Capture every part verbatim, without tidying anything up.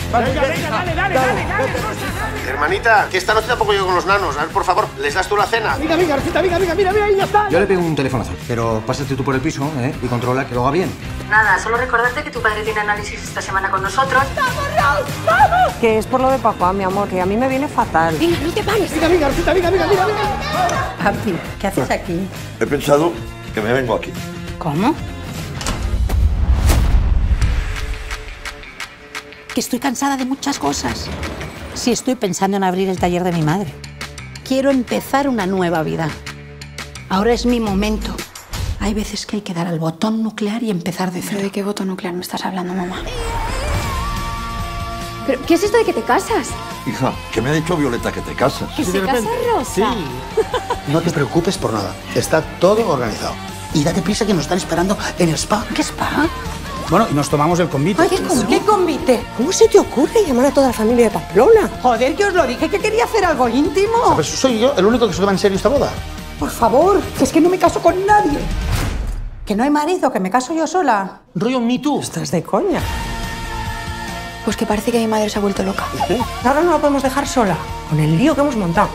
Venga, venga, dale, dale, dale, dale, dale. Hermanita, que esta noche tampoco llego con los nanos. A ver, por favor, ¿les das tú la cena? Venga, venga, Rosita, venga, venga, mira, mira, ahí ya está. Yo le pego un telefonazo, pero pásate tú por el piso, ¿eh? Y controla que lo haga bien. Nada, solo recordarte que tu padre tiene análisis esta semana con nosotros. ¡Vamos, Raúl, vamos! Que es por lo de papá, mi amor, que a mí me viene fatal. Venga, no te pares. Venga, venga, Rosita, venga, venga, mira, venga. Papi, ¿qué haces aquí? He pensado que me vengo aquí. ¿Cómo? Que estoy cansada de muchas cosas. Sí, estoy pensando en abrir el taller de mi madre. Quiero empezar una nueva vida. Ahora es mi momento. Hay veces que hay que dar al botón nuclear y empezar de cero. ¿Pero de qué botón nuclear me estás hablando, mamá? ¿Pero qué es esto de que te casas? Hija, que me ha dicho Violeta que te casas. ¿Que se casa Rosa? No te preocupes por nada. Está todo organizado. Y date prisa que nos están esperando en el spa. ¿Qué spa? Bueno, y nos tomamos el convite. Ay, ¿qué, con- ¿qué convite? ¿Cómo se te ocurre llamar a toda la familia de Pamplona? Joder, que os lo dije, que quería hacer algo íntimo. ¿Sabes? Soy yo el único que se toma en serio esta boda. Por favor, que es que no me caso con nadie. Que no hay marido, que me caso yo sola. Rollo Me Too. Estás de coña. Pues que parece que mi madre se ha vuelto loca. Ahora no la podemos dejar sola, con el lío que hemos montado.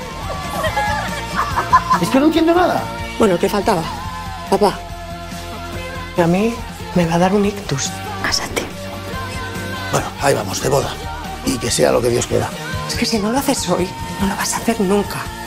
Es que no entiendo nada. Bueno, ¿qué faltaba? Papá. Y a mí me va a dar un ictus. Cásate. Bueno, ahí vamos, de boda. Y que sea lo que Dios quiera. Es que si no lo haces hoy, no lo vas a hacer nunca.